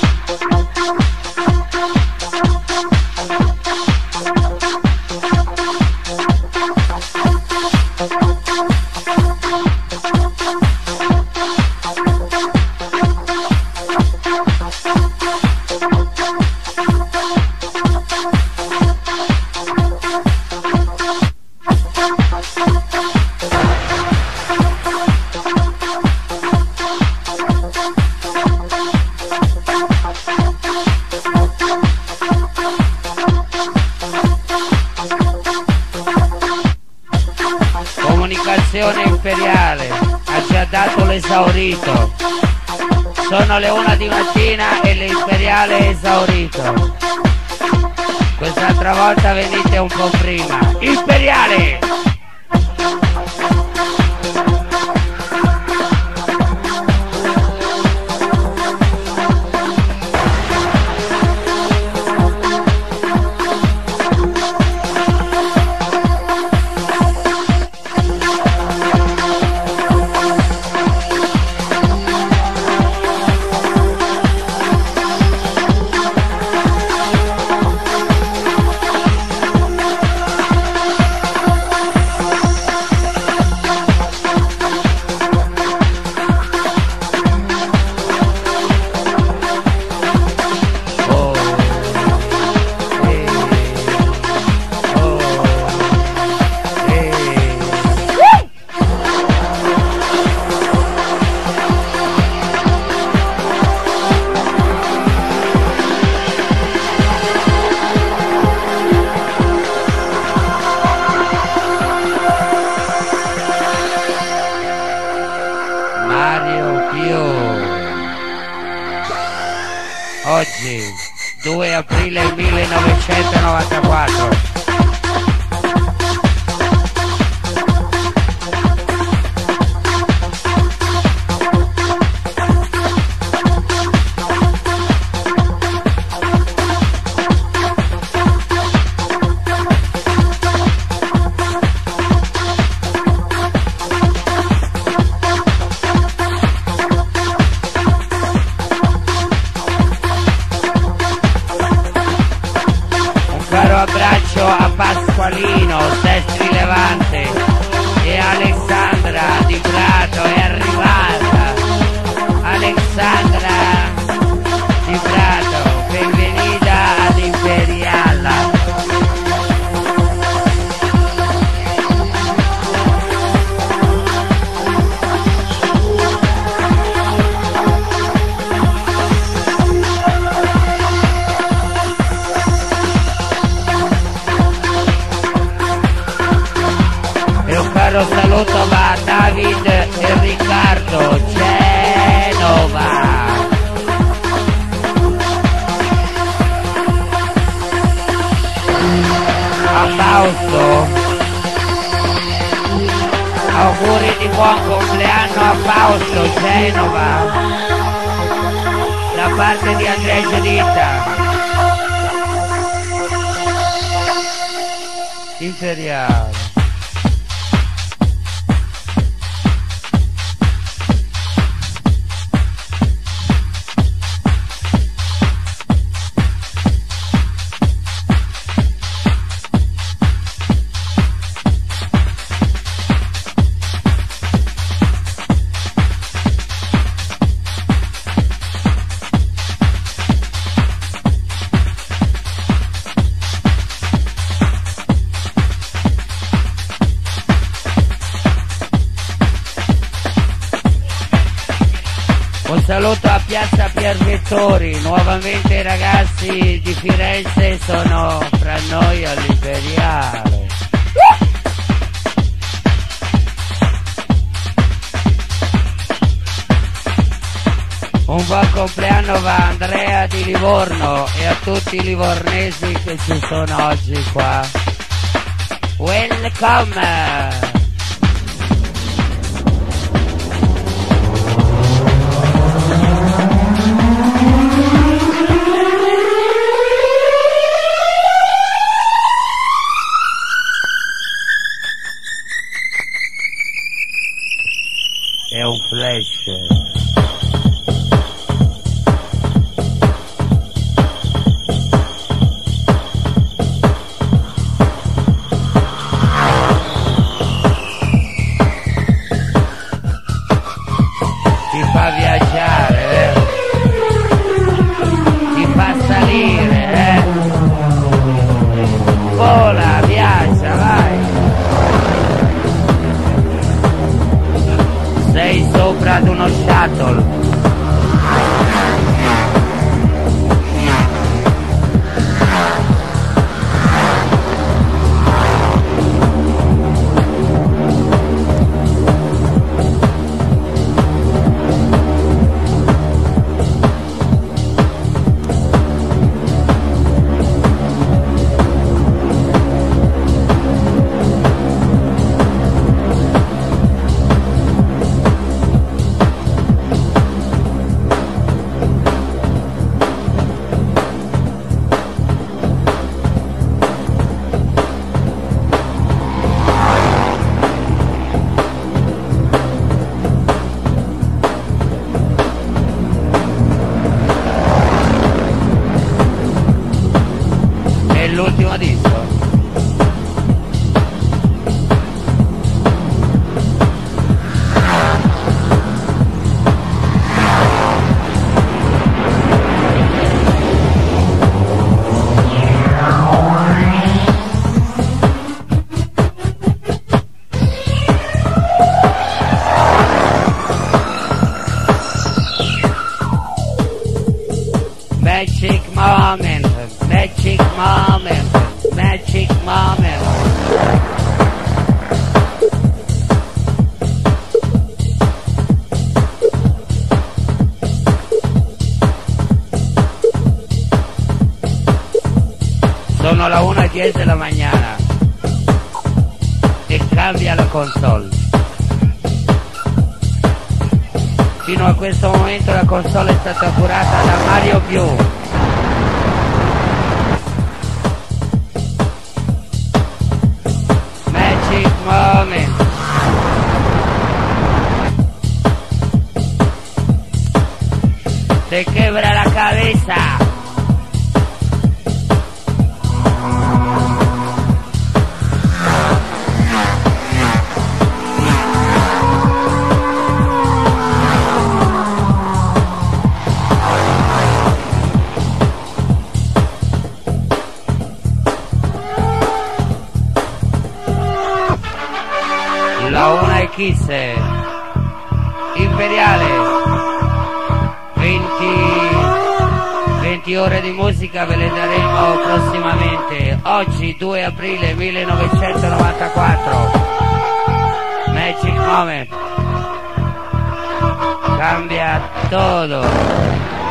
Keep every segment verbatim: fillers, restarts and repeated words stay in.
Comunicazione imperiale ha già dato l'esaurito. Sono le una di mattina e l'imperiale è esaurito. Quest'altra volta venite un po' prima. Imperiale! Oggi, due aprile millenovecentonovantaquattro. Caro abbraccio a Pasqualino, Sestri Levante, e Alessandra Di Prato è arrivata. Alessandra Di Prato, benvenuta ad Imperiala. Un saluto va a David e Riccardo Genova. A Fausto, auguri di buon compleanno a Fausto Genova da parte di Andrea Giuditta. Imperiale. Un saluto a Piazza Piervettori, nuovamente i ragazzi di Firenze sono fra noi all'Imperiale. Un buon compleanno va a Andrea di Livorno e a tutti i livornesi che ci sono oggi qua. Welcome! È un flash. prossimo disco. Magic moment, magic moment, magic moment. Sono la una e dieci della mañana e cambia la console. Fino a questo momento la console è stata curata da Mario Più. Magic moment. Te quebra la cabeza. La una e quince Imperiale, venti, venti ore di musica ve le daremo prossimamente. Oggi due aprile millenovecentonovantaquattro, Magic Moment, cambia todo.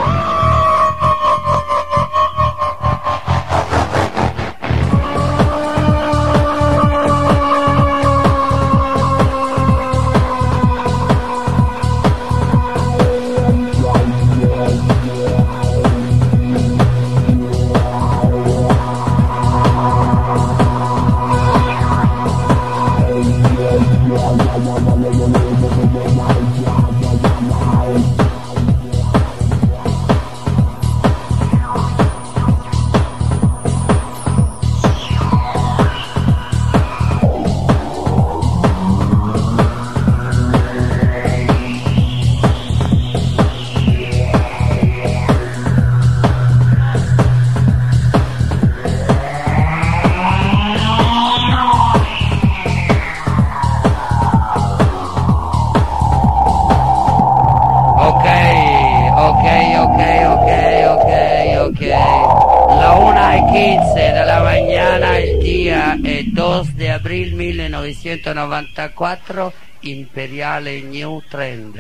quince de la mañana, el día es dos de abril millenovecentonovantaquattro, Imperiale New Trend.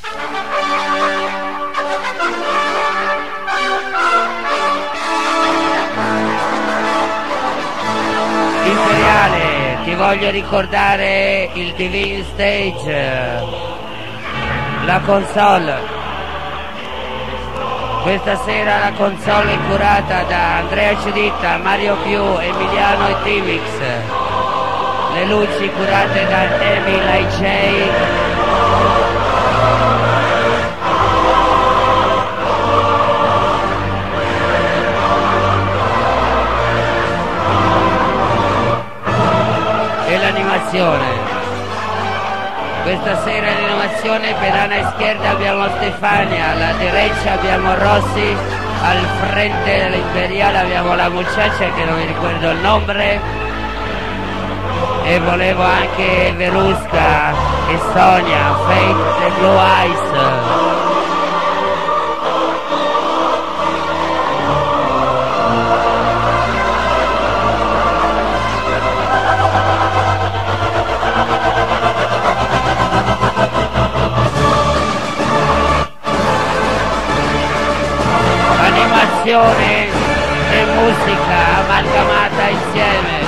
Imperiale, ti voglio ricordare il Divine Stage, la console. Questa sera la console è curata da Andrea Ciditta, Mario Più, Emiliano e Timix. Le luci curate da Emil I J. E l'animazione. Questa sera in animazione per Ana Izquierda abbiamo Stefania, alla derecha abbiamo Rossi, al frente dell'Imperiale abbiamo la muchacha che non mi ricordo il nome, e volevo anche Verusca e Sonia, Fate the Blue Eyes. E musica amalgamata insieme.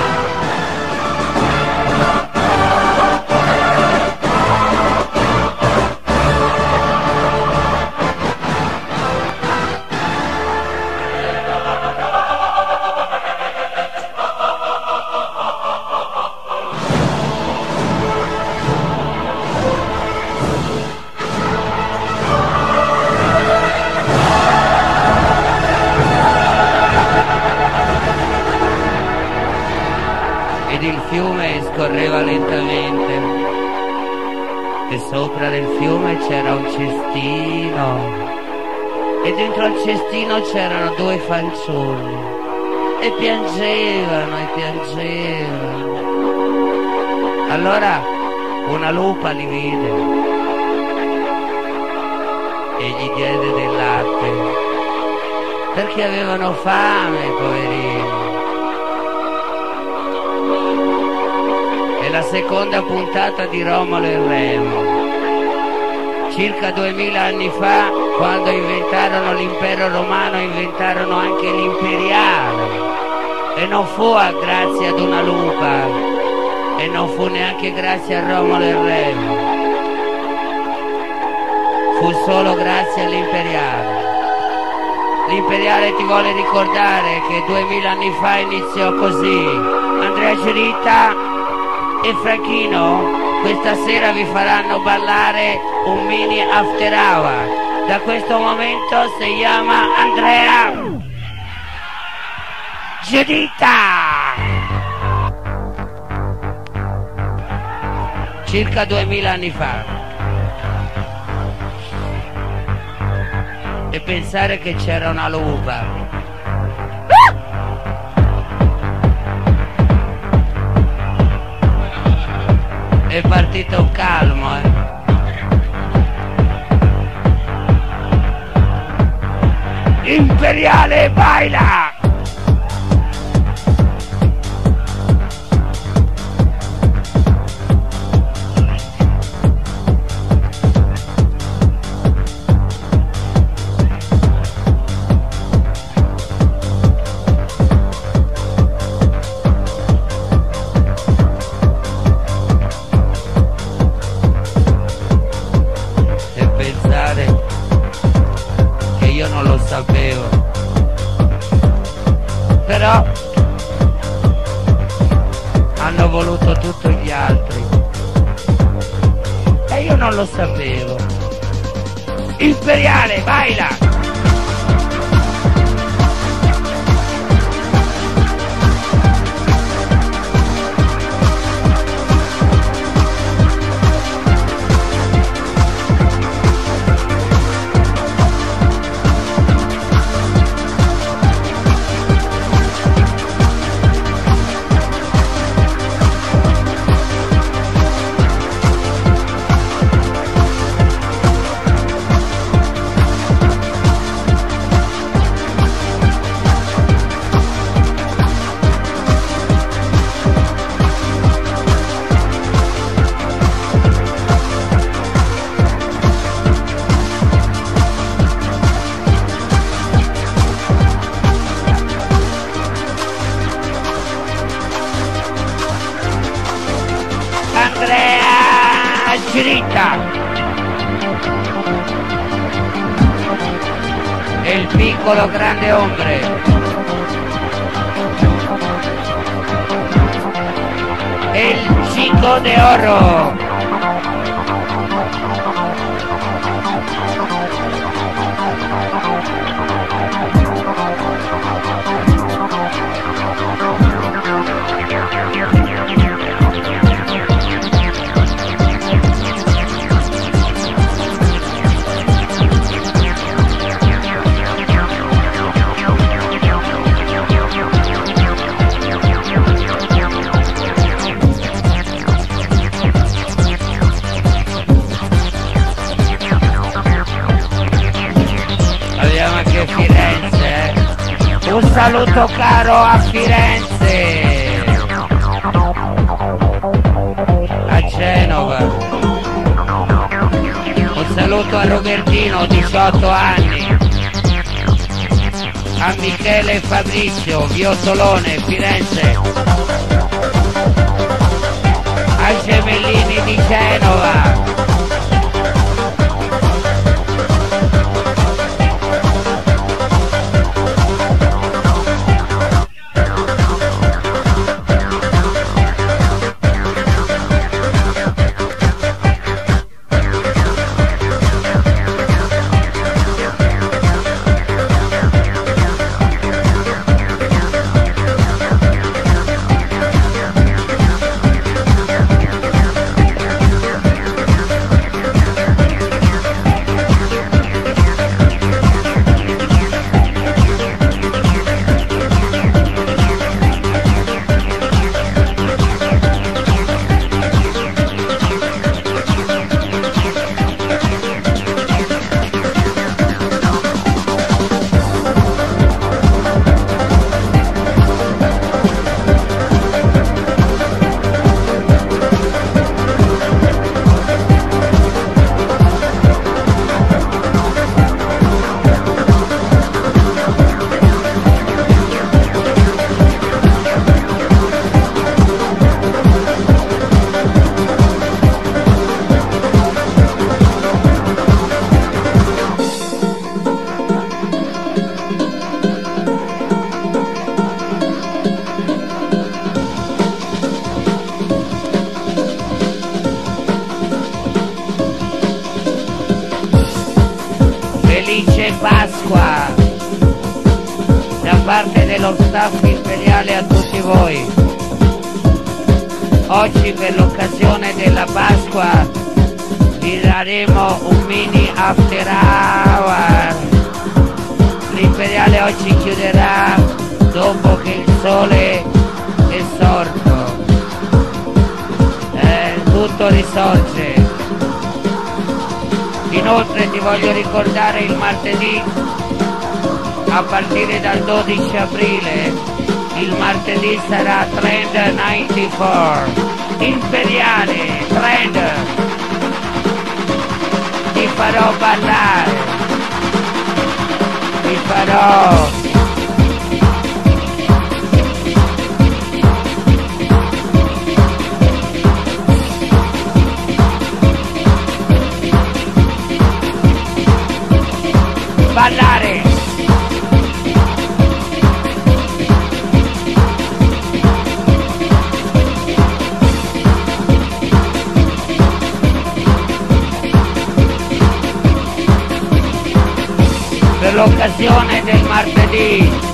fiume scorreva lentamente e sopra del fiume c'era un cestino e dentro al cestino c'erano due fanciulli e piangevano e piangevano. Allora una lupa li vide e gli diede del latte perché avevano fame, poverini. È la seconda puntata di Romolo e Remo. Circa duemila anni fa, quando inventarono l'impero romano, inventarono anche l'imperiale. E non fu grazie ad una lupa, e non fu neanche grazie a Romolo e Remo. Fu solo grazie all'imperiale. L'imperiale ti vuole ricordare che duemila anni fa iniziò così. Andrea Girita e Franchino questa sera vi faranno ballare un mini after hour. Da questo momento si chiama Andrea Girita. Circa duemila anni fa. E pensare che c'era una lupa. È partito un calmo, eh. Imperiale, baila! Sapevo, però hanno voluto tutto gli altri e io non lo sapevo. Imperiale, baila! Girita e il piccolo grande ombre e il chico de oro. Firenze, eh? Un saluto caro a Firenze, a Genova, un saluto a Robertino, diciotto anni, a Michele e Fabrizio, Viottolone, Firenze, ai gemellini di Genova. parte dello staff imperiale a tutti voi. Oggi per l'occasione della Pasqua vi daremo un mini after hour. L'imperiale oggi chiuderà dopo che il sole è sorto. Eh, tutto risorge. Inoltre ti voglio ricordare il martedì, a partire dal dodici aprile, il martedì sarà Trend novantaquattro, imperiale, Trend, ti farò ballare, ti farò... ballare. Per l'occasione del martedì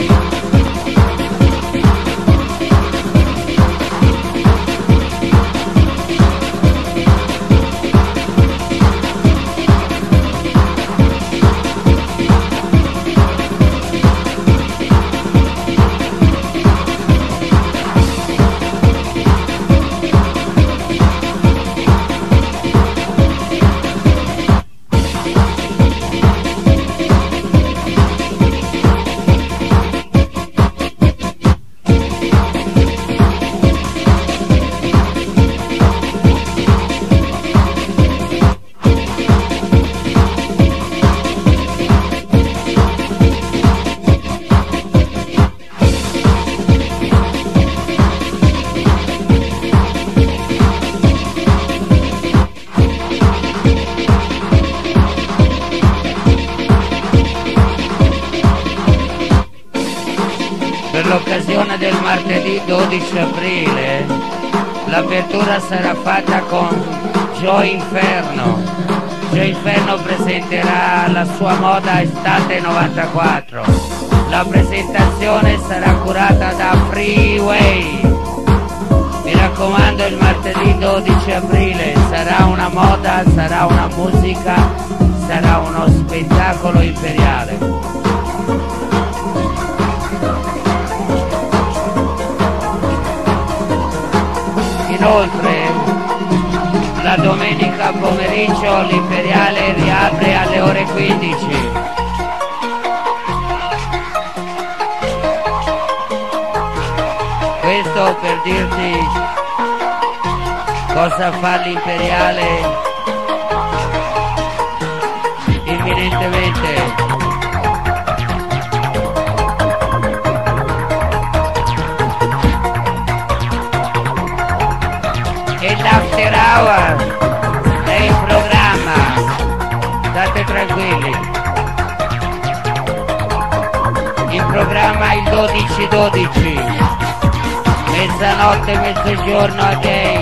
Per l'occasione del martedì dodici aprile l'apertura sarà fatta con Joe Inferno. Joe Inferno presenterà la sua moda estate novantaquattro. La presentazione sarà curata da Freeway. Mi raccomando, il martedì dodici aprile sarà una moda, sarà una musica, sarà uno spettacolo imperiale. Inoltre, la domenica pomeriggio l'imperiale riapre alle ore quindici. Questo per dirti cosa fa l'imperiale imminentemente. E l'after hour è in programma, state tranquilli. In programma il dodici dodici, mezzanotte, mezzogiorno a day.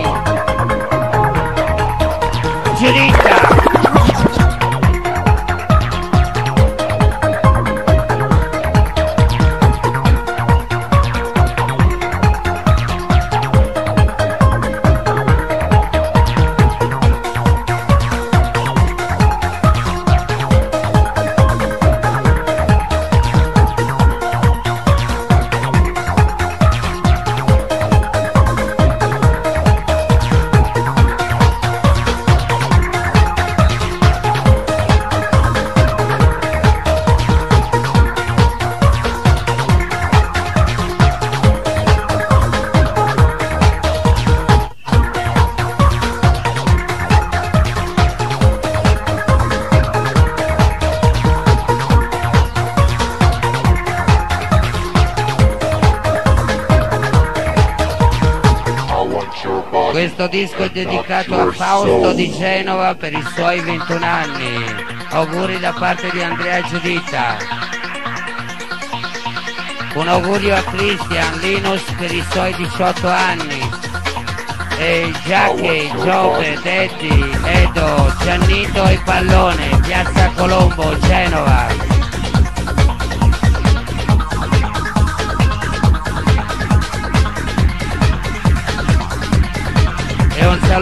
Giudica! Questo disco è dedicato a Fausto di Genova per i suoi ventuno anni. Auguri da parte di Andrea Giuditta. Un augurio a Christian Linus per i suoi diciotto anni. E Giacche, Giove, Detti, Edo, Giannito e Pallone, Piazza Colombo, Genova.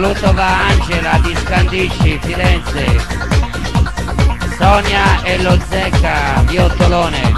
saluto va a Angela di Scandicci, Firenze, Sonia e lo Zecca di Ottolone.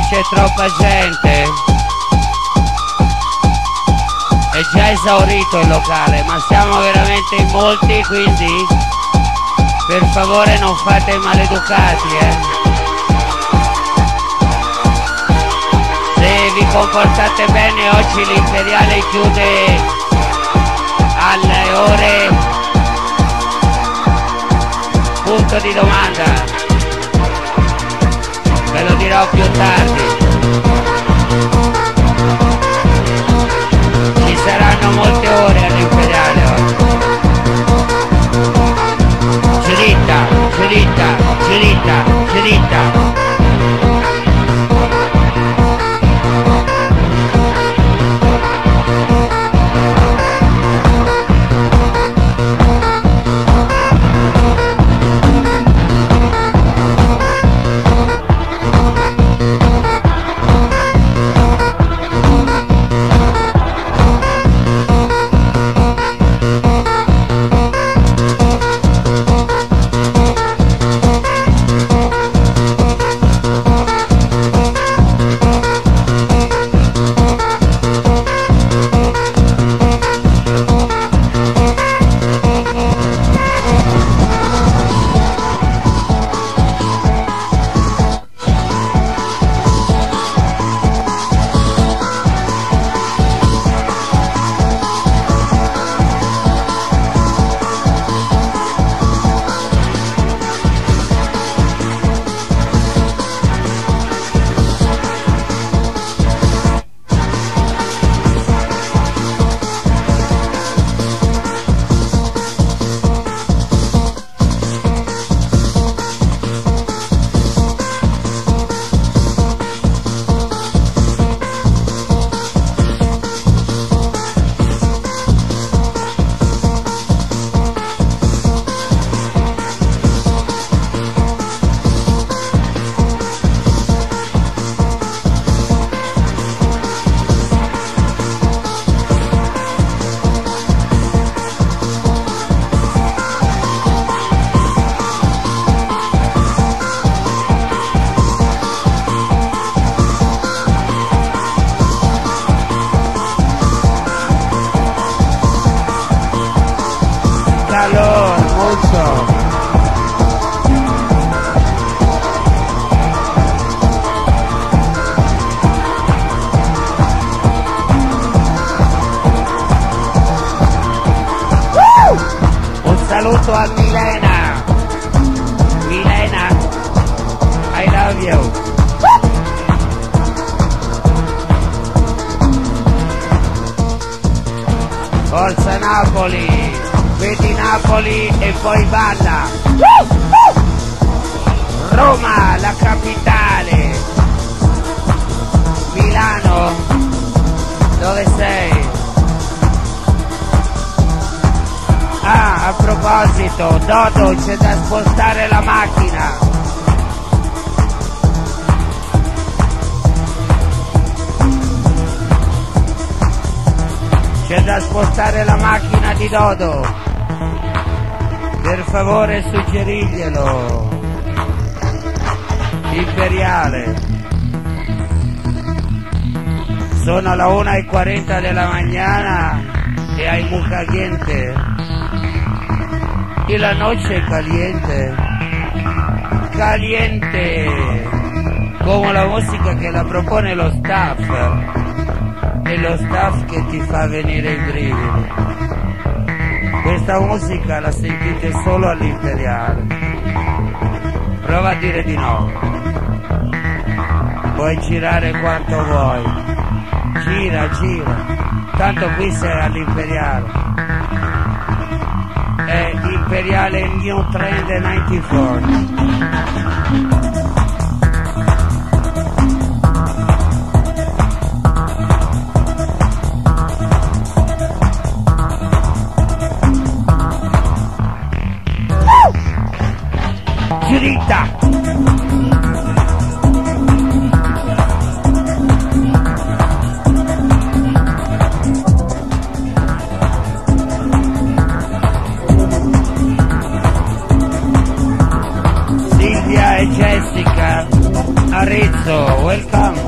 c'è troppa gente. È già esaurito il locale, ma siamo veramente in molti, quindi per favore non fate i maleducati, eh. Se vi comportate bene, oggi l'Imperiale chiude alle ore punto di domanda, ve lo dirò più tardi. Ci saranno molte ore all'Imperiale oggi. Giuditta, giuditta, giuditta, giuditta. Saluto a Milena. Milena, I love you. Forza Napoli, vedi Napoli e poi balla. Roma, la capitale. Milano, dove sei? Ah, a proposito, Dodo, c'è da spostare la macchina. C'è da spostare la macchina di Dodo. Per favore suggeriglielo. Imperiale. Sono la una e quaranta della mañana e hay mucha gente. Y la noche caliente, caliente, como la música que la propone lo staff, e lo staff che ti fa venire i brividi. Questa musica la sentite solo all'Imperiale. Prova a dire di no. Puoi girare quanto vuoi. Gira, gira. Tanto qui sei all'Imperiale. È Imperiale New Trend novantaquattro. Giuditta! Silvia e Jessica Arezzo, welcome!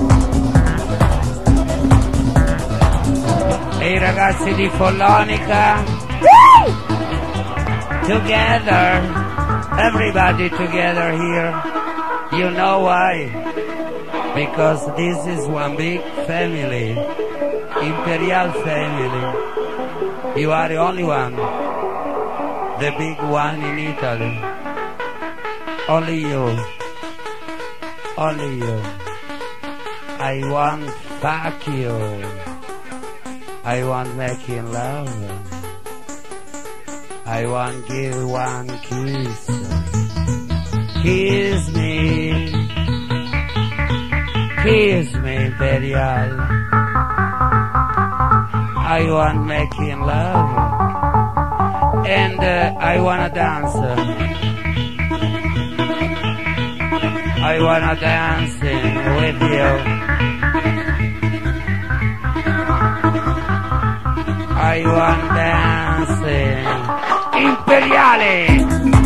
di Follonica. Together, everybody together here. You know why? Because this is one big family, Imperial family. You are the only one, the big one in Italy. Only you, only you. I want fuck you. I want making love. I want give one kiss. Kiss me. Kiss me, Imperial. I want making love. And uh, I wanna dance. I wanna dance with you. I want dancing. Imperiale!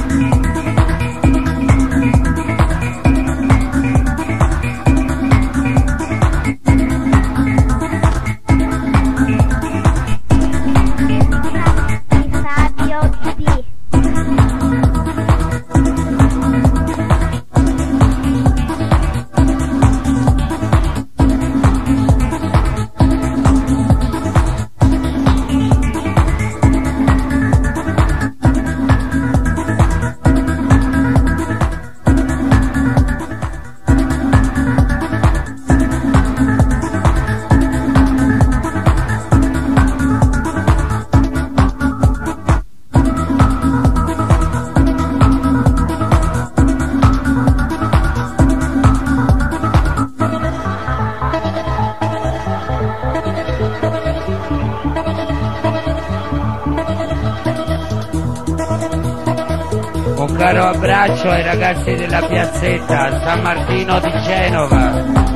Un caro abbraccio ai ragazzi della piazzetta San Martino di Genova.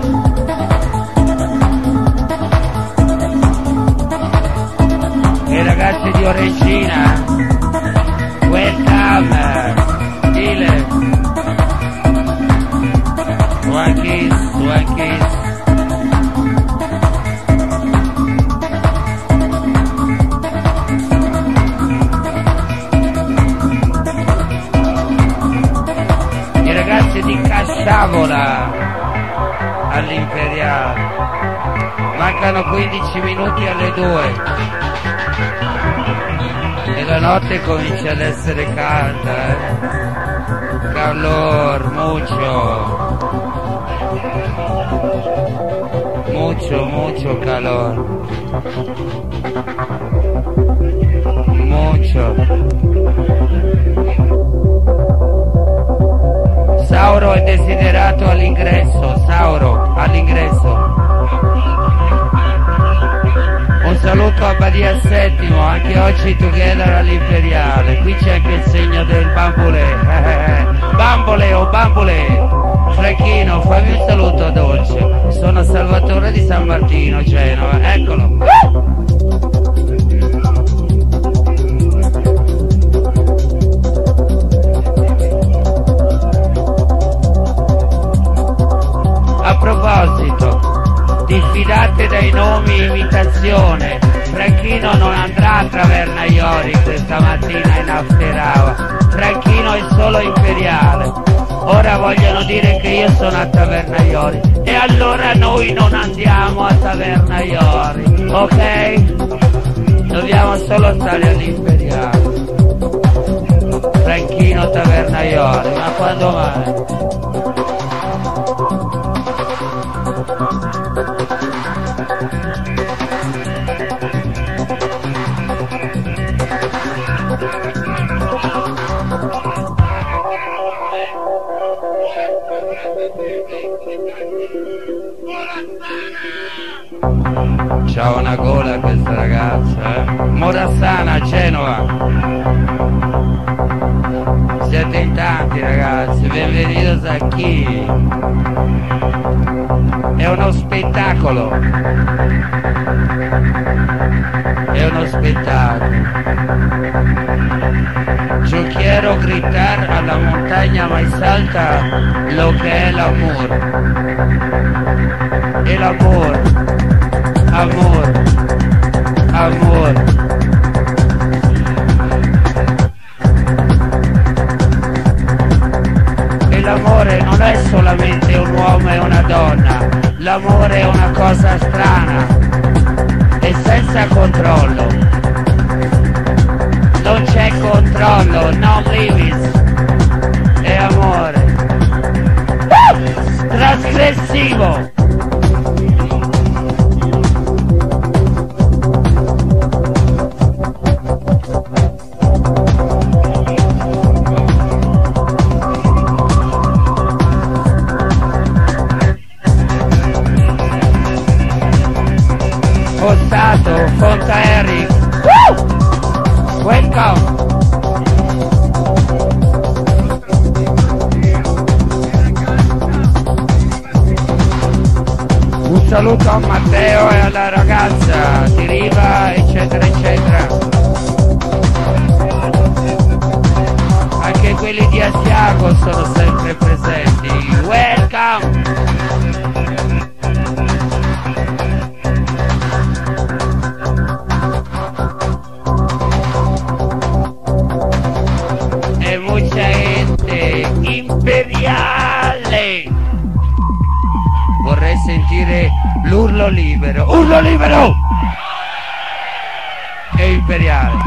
E ai ragazzi di Oregina. Welcome. Dile. One kiss, one kiss. Di Casciavola all'Imperiale, mancano quindici minuti alle due e la notte comincia ad essere calda, eh? Calor, mucho, mucho, mucho calor, mucho. Sauro è desiderato all'ingresso, Sauro all'ingresso. Un saluto a Badia Settimo, anche oggi together all'Imperiale. Qui c'è anche il segno del bambole. Bambole o bambole. Franchino, fammi un saluto dolce. Sono Salvatore di San Martino, Genova. Eccolo. A proposito, diffidate dai nomi imitazione, Franchino non andrà a Taverna Iori questa mattina in after hour, Franchino è solo Imperiale, ora vogliono dire che io sono a Taverna Iori, e allora noi non andiamo a Taverna Iori, ok? Dobbiamo solo stare all'Imperiale, Franchino Taverna Iori, ma quando mai? C'ha una gola questa ragazza, eh? Morassana, Genova. Siete in tanti ragazzi, benvenuti a chi? È uno spettacolo. È uno spettacolo. Yo quiero gritar a la montaña más alta lo que es el amor. El amor. Amor, amore. E l'amore non è solamente un uomo e una donna, l'amore è una cosa strana e senza controllo. Non c'è controllo, no limits, è amore. Uh! Trasgressivo! Costato, Fonta Eric, uh! Welcome! Un saluto a Matteo e alla ragazza di Riva, eccetera eccetera. Anche quelli di Asiago sono sempre presenti. Welcome! E mucha gente imperiale. Vorrei sentire l'urlo libero. Urlo libero! E imperiale.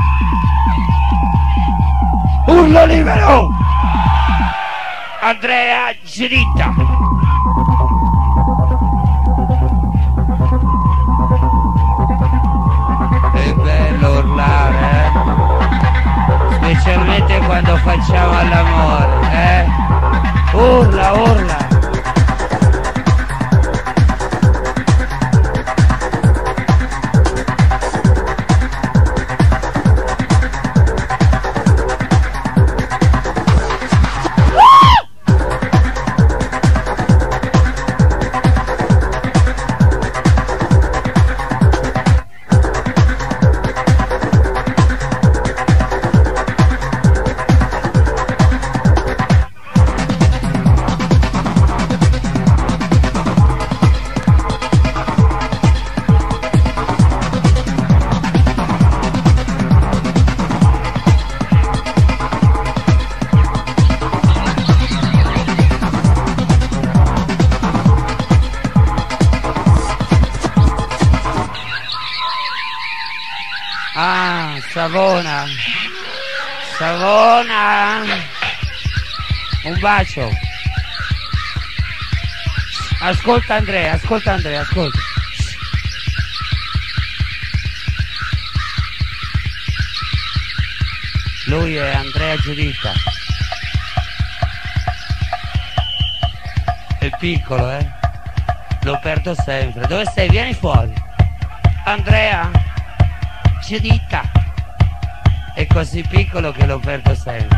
Urlo libero! Andrea Girita. È bello urlare, eh? Specialmente quando facciamo l'amore, eh? Urla, urla! Ah, Savona, Savona, un bacio. Ascolta Andrea, ascolta Andrea, ascolta. Lui è Andrea Giuditta. È piccolo, eh? Lo perdo sempre. Dove sei? Vieni fuori. Andrea Giuditta. È così piccolo che lo perdo sempre.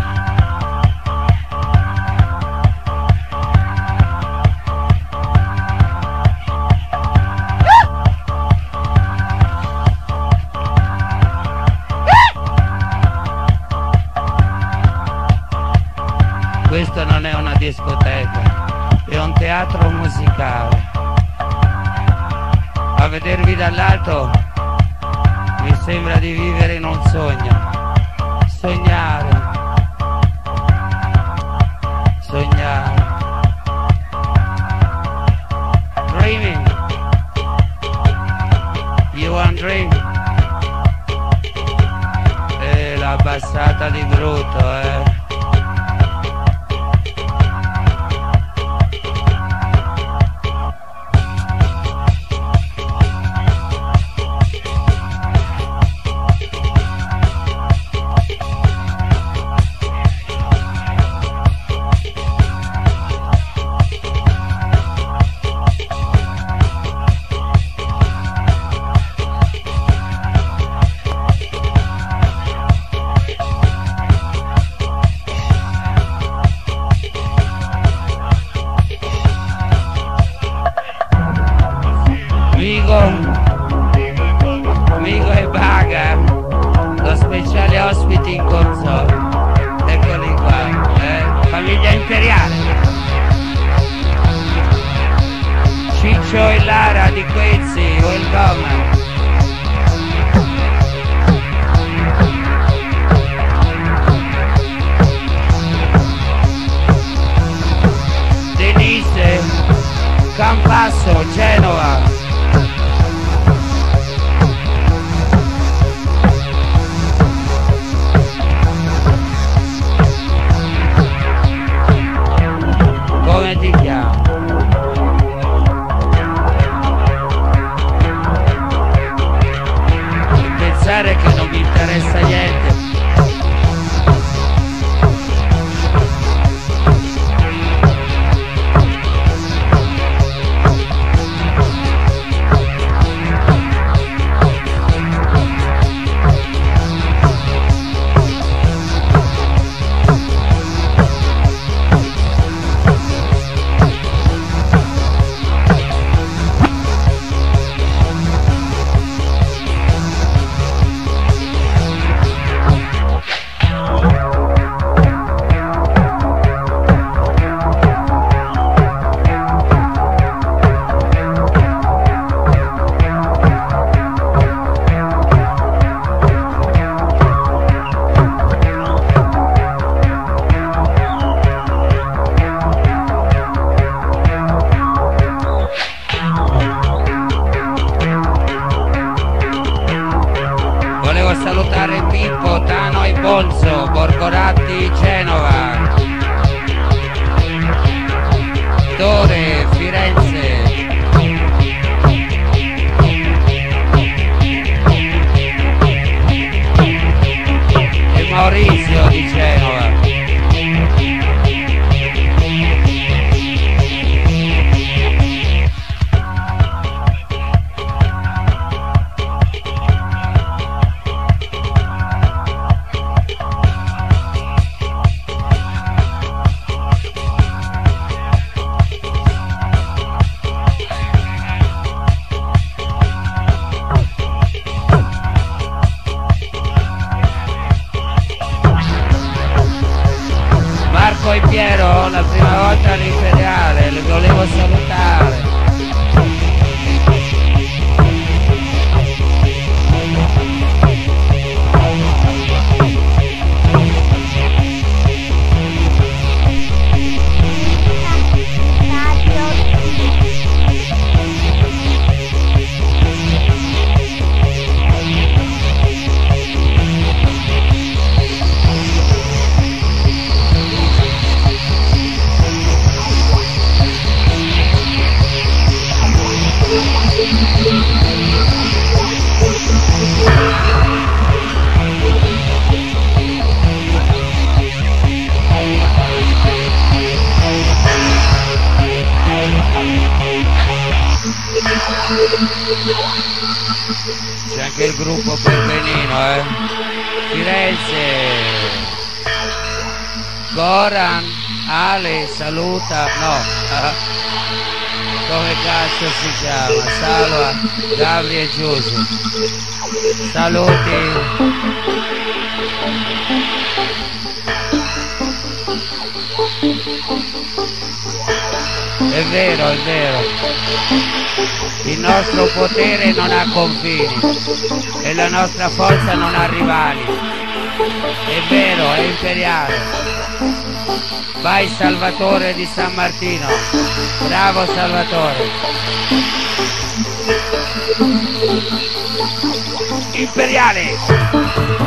Questo non è una discoteca, è un teatro musicale. A vedervi dall'alto mi sembra di vivere in un sogno. Sognare. Sognare. Dreaming. You want dream? E l'ha abbassata di brutto, eh. Migo e Baga, lo speciale ospiti in console. Eccoli qua, eh? Famiglia imperiale. Ciccio e Lara di Quezzi, welcome. che non mi interessa niente. Salutare Pippo, Tano e Bonzo, Borgoratti, Genova, Tore, Firenze, e Maurizio di Genova. Marco e Piero, la prima volta all'Imperiale, li volevo salutare. C'è anche il gruppo Perbenino, eh? Firenze, Goran, Ale, saluta, no, eh? Come cazzo si chiama? Salva, Gabri e Giuso. Saluti. È vero, è vero. Il nostro potere non ha confini e la nostra forza non ha rivali. È vero, è imperiale. Vai Salvatore di San Martino. Bravo Salvatore. Imperiale.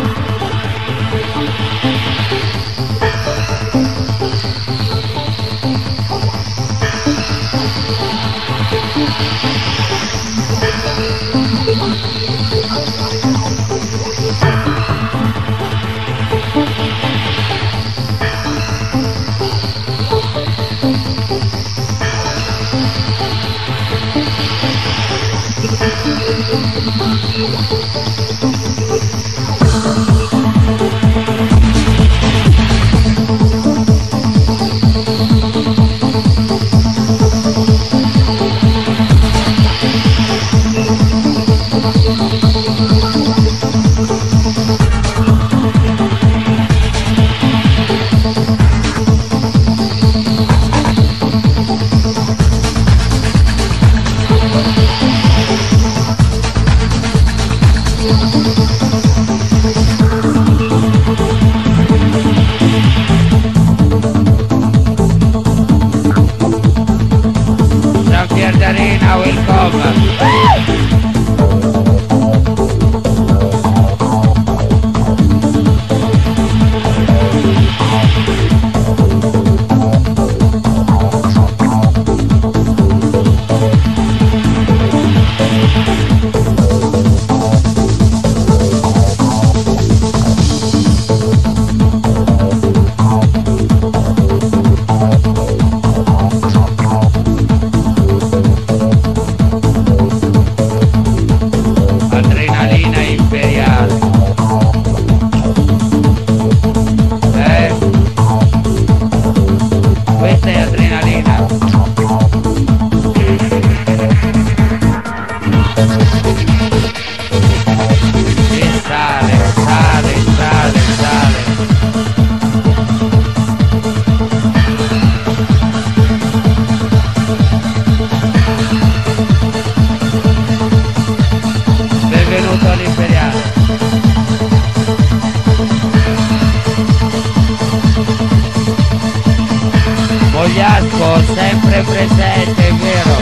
sempre presente, è vero.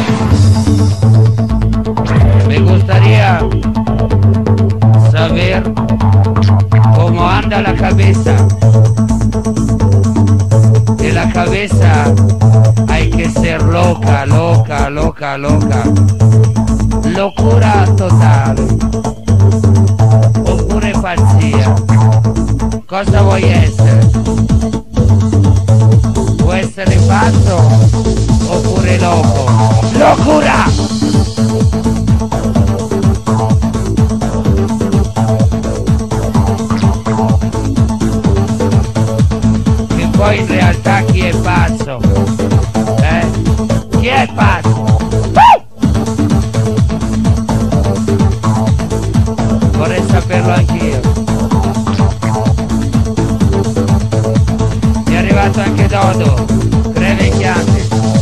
Me gustaría saber cómo anda la cabeza. De la cabeza hay que ser loca, loca, loca, loca. Locura totale. Oppure pazzia. Cosa vuoi essere? Può essere pazzo oppure loco. Locura! Che poi in realtà chi è pazzo? Eh? Chi è pazzo? Vorrei saperlo anch'io. Mi è arrivato anche Dodo, tre vecchianti.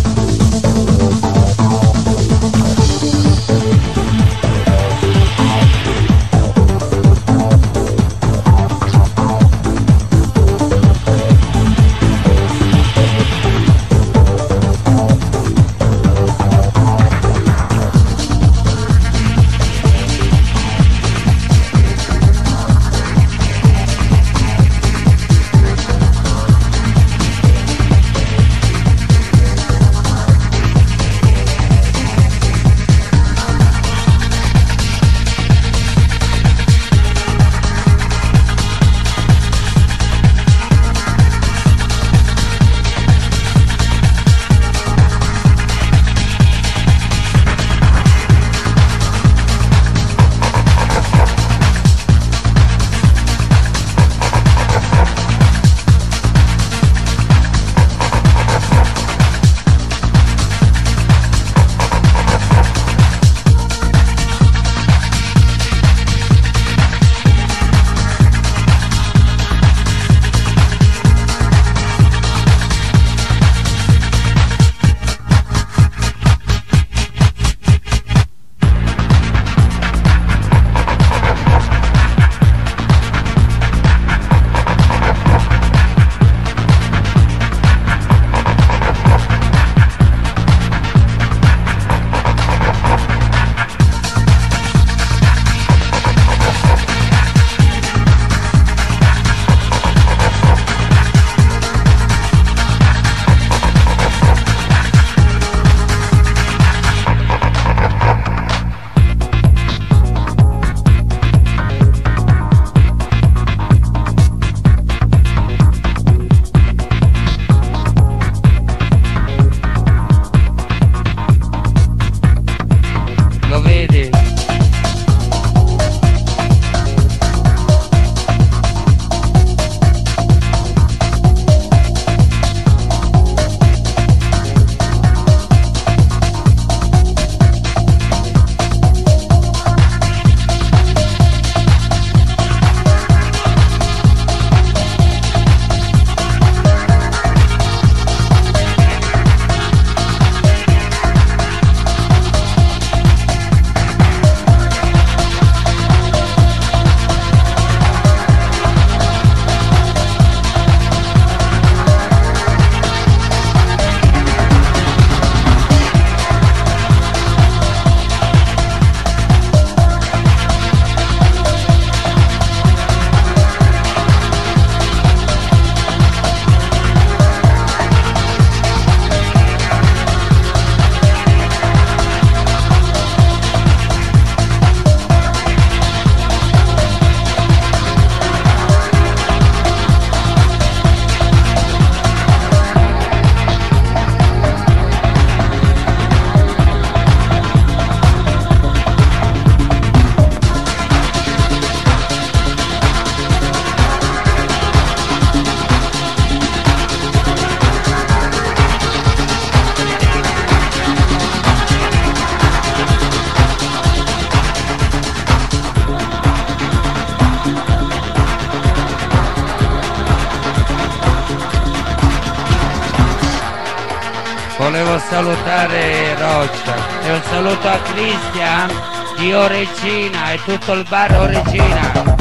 Volevo salutare Roccia e un saluto a Cristian di Orecina e tutto il bar Orecina.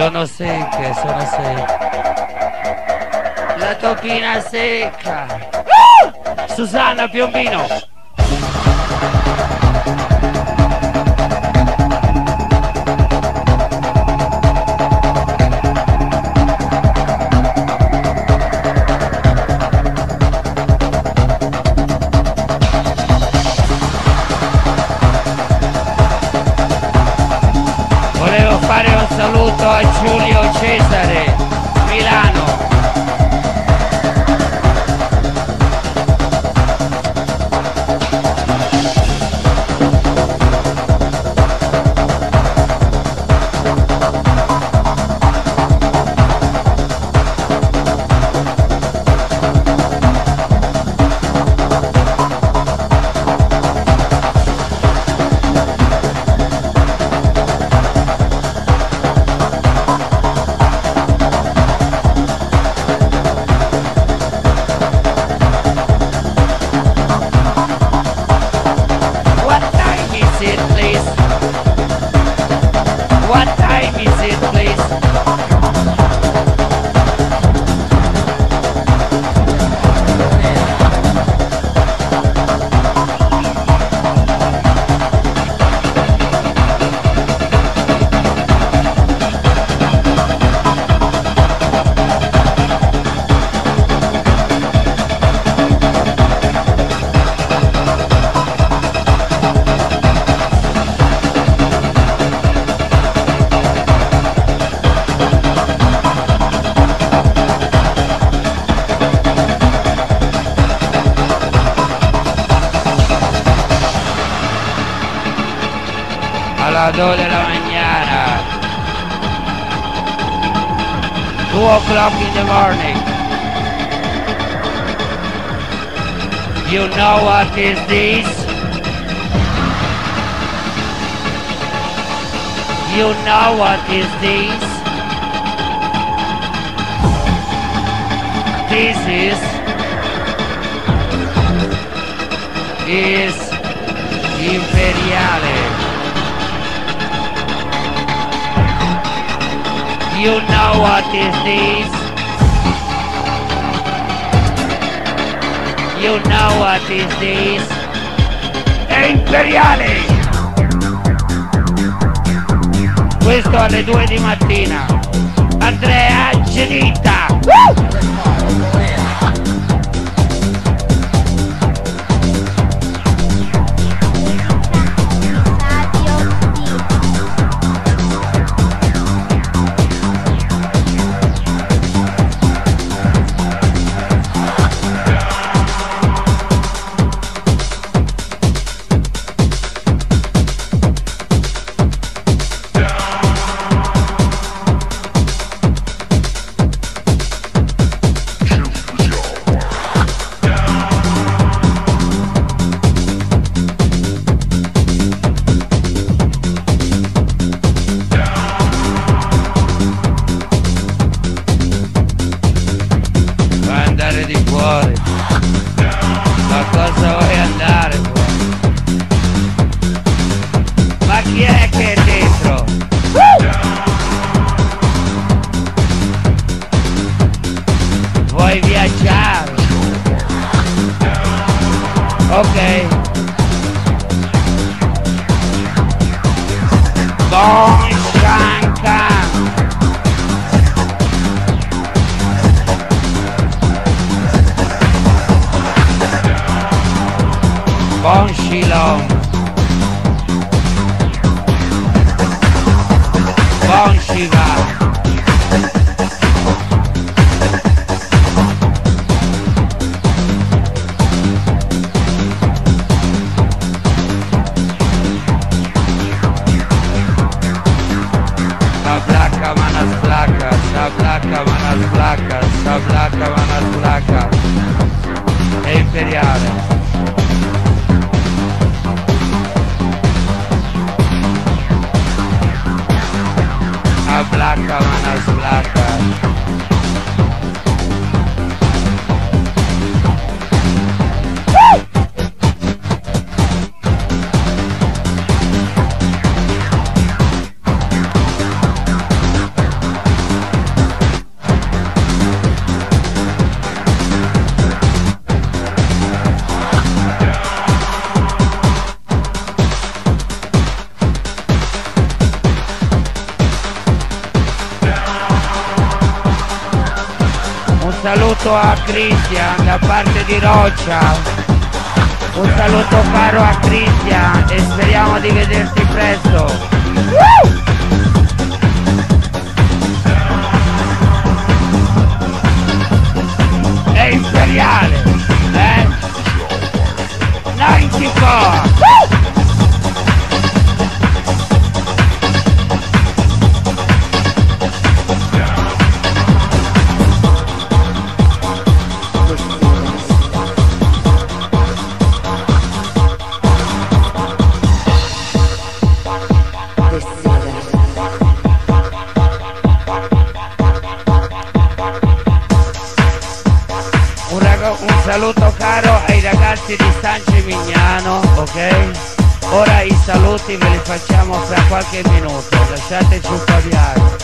Sono secche, sono secche. La topina secca. Uh! Susanna Piombino. Volevo fare un saluto a Giulio Cesare, Milano. Alla due della mañana, two o'clock in the morning. You know what is this? You know what is this? This is is imperiale. You know what is this? You know what is this? È imperiale! Questo alle due di mattina. Andrea Genita! Uh! Di fuori, ma cosa vuoi andare fuori? Ma chi è che è dentro? Vuoi viaggiare? Ok. Bon Shanka. Bon Shilong. Bon Shiva. Sablaka manas blaka, sablaka manas blaka, sablaka manas blaka. È imperiale. Blaka manas blaka. saluto a Cristian da parte di Roccia. Un saluto caro a Cristian e speriamo di vederti presto. Woo! È imperiale, eh? novantaquattro! Woo! Un saluto caro ai ragazzi di San Gimignano, ok? Ora i saluti ve li facciamo fra qualche minuto, lasciateci un po' di aria.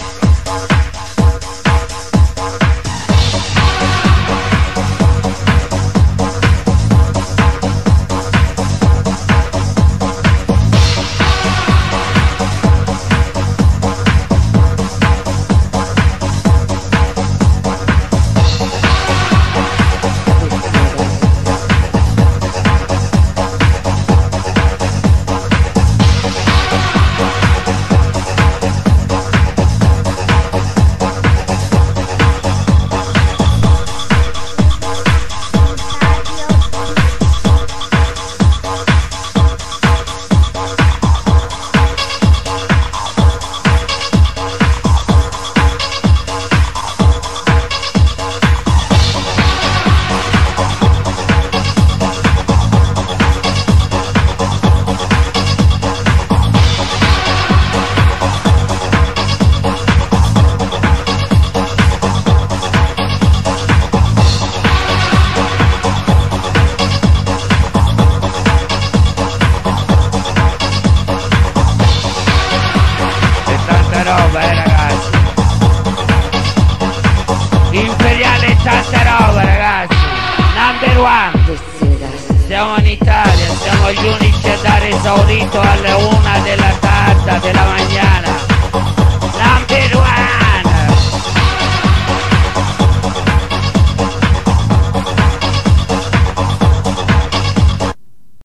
Roba, eh ragazzi, imperiale, tanta roba ragazzi, number one. Siamo in Italia, siamo gli unici a dare esaurito alle una della tarda della mañana.